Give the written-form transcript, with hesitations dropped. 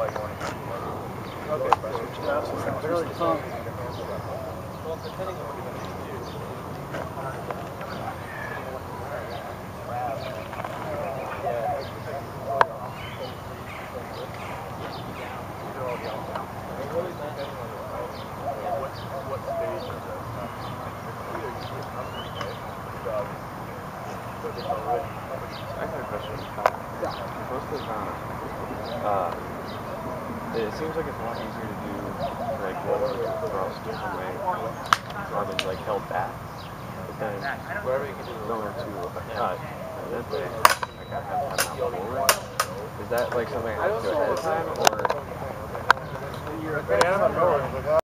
It seems like it's a lot easier to do like lower thrust when my arm is like held back, but then wherever you can do going to a cut, and that way I gotta have time out forward. Is that like something I have to do ahead of time, or?